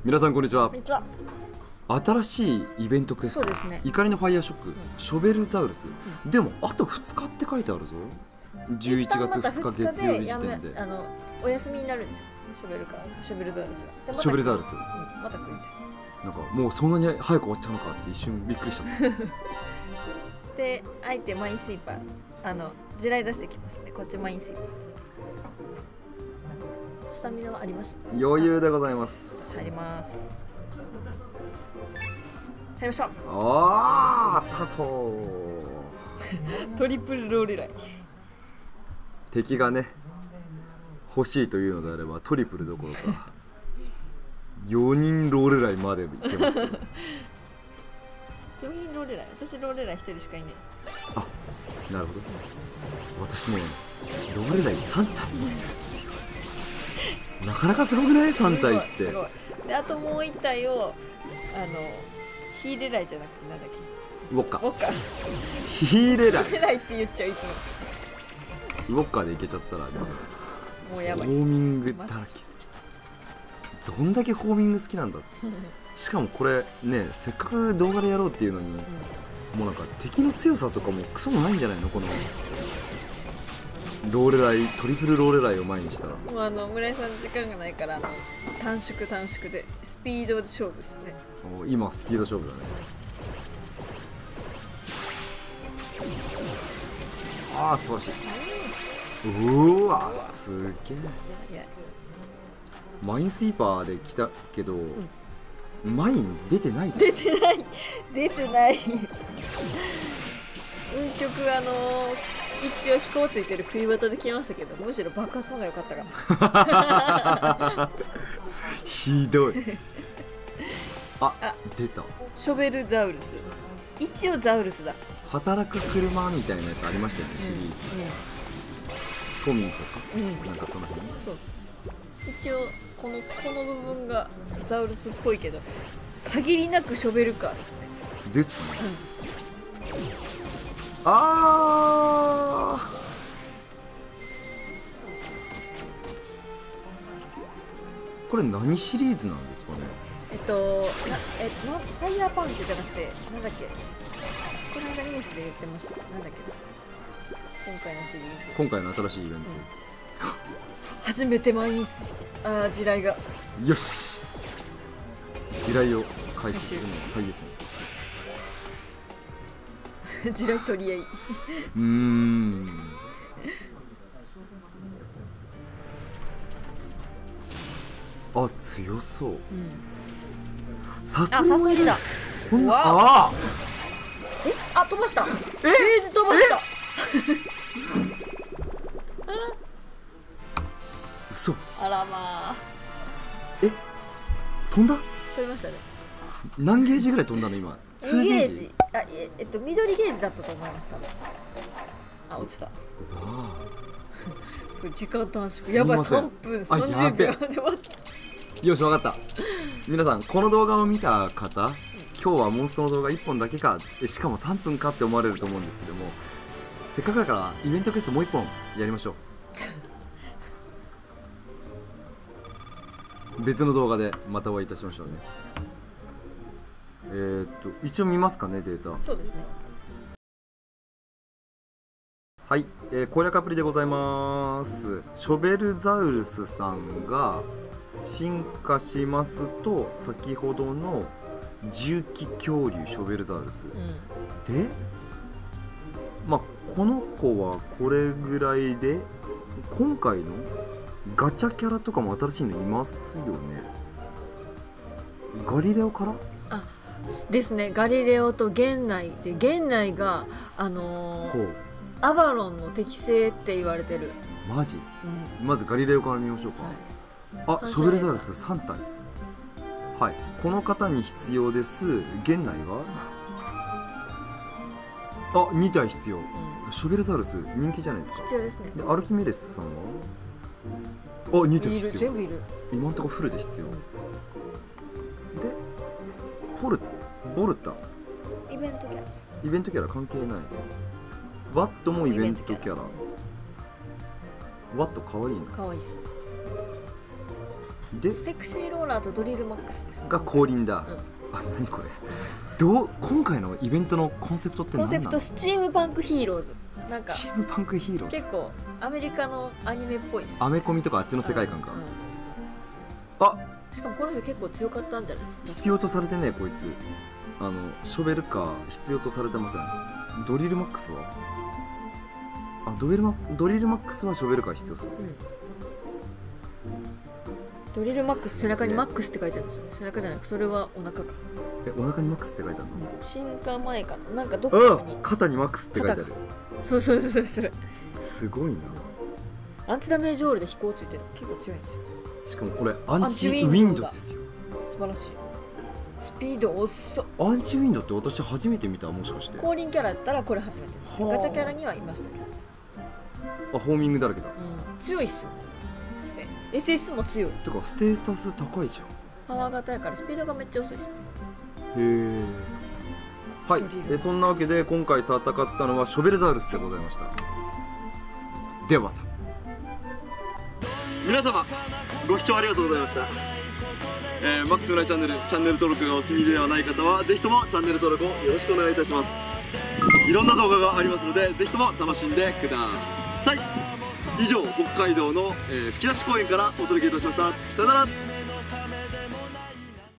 皆さんこんにちは。 こんにちは。 新しいイベントクエスト、 そうですね。 怒りのファイヤーショック、ショベルザウルス、でもあと2日って書いてあるぞ。11月2日月曜日時点でお休みになるんですよ。ショベルザウルスが。 ショベルザウルス、 また来るんで。 なんかもうそんなに早く終わっちゃうのかって一瞬びっくりしちゃったで、あえてマインスイーパー地雷出してきますね。こっちマインスイーパー。スタミナはあります。 余裕でございます。 入ります。入りました。 スタートトリプルロールライ。 敵がね欲しいというのであればトリプルどころか4人ロールライまでいけますよ。 4人ロールライ。私ロールライ1人しかいない。 あ、なるほど。私ねロールライ3体いるんですよ。なかなかすごくない？3体って。 すごい。で、あともう1体をヒーレライじゃなくてなんだっけ？ ウォッカ。 ウォッカ。 ヒーレライ。 ヒーレライって言っちゃういつも。 ウォッカでいけちゃったら、もうやばい。 ホーミングだらけ。どんだけホーミング好きなんだ。しかもこれね、せっかく動画でやろうっていうのに、もうなんか敵の強さとかもクソもないんじゃないのこのロールライ、トリプルロールライを前にしたら。 もう村井さん時間がないから短縮でスピードで勝負ですね。 今スピード勝負だね。素晴らしい。うわすげえ。マインスイーパーで来たけど、マイン出てない。 出てない運極一応飛行ついてる食い旗で来ましたけど、むしろ爆発の方が良かったかな。 ひどい。出た。 ショベルザウルス。一応ザウルスだ。 働く車みたいなやつありましたよね、シリーズ。トミーとか、なんかその辺。 そう。一応この部分がザウルスっぽいけど、限りなくショベルカーですね。 ですね。これ何シリーズなんですかね。 ファイヤーパンクじゃなくてなんだっけ、この間ニュースで言ってました。なんだっけな、今回のシリーズ、 今回の新しいイベント、 初めてマインス地雷が。 よし、地雷を開始するの最優先。 地雷取り合い。 強そう。サソリだ。 飛ばした。ゲージ飛ばした。 嘘。 あらまあ。 飛んだ？ 飛びましたね。 何ゲージぐらい飛んだの今？2ゲージ。 緑ゲージだったと思います。多分落ちた。すごい時間短縮。やばい、3分30秒で終わった。 よし、分かった。皆さんこの動画を見た方、今日はモンストの動画1本だけか、しかも3分かって思われると思うんですけども、せっかくだからイベントクエストもう1本やりましょう。別の動画でまたお会いいたしましょうね。一応見ますかね、データ。 そうですね。 はい、攻略アプリでございます。ショベルザウルスさんが進化しますと、先ほどの重機恐竜ショベルザウルス、で、この子はこれぐらいで、今回のガチャキャラとかも新しいのいますよね。ガリレオからですね。ガリレオと源内で、源内がアバロンの適正って言われてる。 マジ？まずガリレオから見ましょうか。ショベルザウルス3体。はい、この方に必要です。源内が2体必要。ショベルザウルス人気じゃないですか。 必要ですね。 でアルキメデスさんは2体必要。 全部いる。 今んとこフルで必要。でボルタイベントキャラです。 イベントキャラ関係ない。ワットもイベントキャラ。ワットかわいいな。 かわいいですね。 でセクシーローラーとドリルマックスですねが後輪だ、 うん、 あ、何これ今回のイベントのコンセプトってコン何なの？ セプトスチームパンクヒーローズ。なんかスチームパンクヒーローズ、 結構アメリカのアニメっぽいっす。 アメコミとかあっちの世界観か、 うんうんあ、 しかもこの人結構強かったんじゃないですか。 必要とされてねこいつ。ショベルカー必要とされてません。ドリルマックスはドリルマックスはショベルカー必要そう。 うん、ドリルマックス、背中にマックスって書いてあるんですよね。背中じゃなくそれはお腹か。 お腹にマックスって書いてあるの？ 進化前かな、なんかどっかに肩にマックスって書いてある。 そうそれすごいな。 アンチダメージオールで飛行ついてる。結構強いんですよ。 しかもこれアンチウィンドですよ。 素晴らしい。スピード遅っ。 アンチウィンドって私初めて見た。もしかして降臨キャラやったらこれ初めてです。ガチャキャラにはいましたけど。 ホーミングだらけだ、 強いっすよ。SS も強い。 てかステータス高いじゃん。 パワー型やからスピードがめっちゃ遅いですね。 へえ。はい、そんなわけで今回戦ったのはショベルザウルスでございました。ではまた。皆様ご視聴ありがとうございました。マックス村井チャンネル登録がお済みではない方はぜひともチャンネル登録をよろしくお願いいたします。いろんな動画がありますのでぜひとも楽しんでください。以上北海道の吹き出し公園からお届けいたしました。さよなら。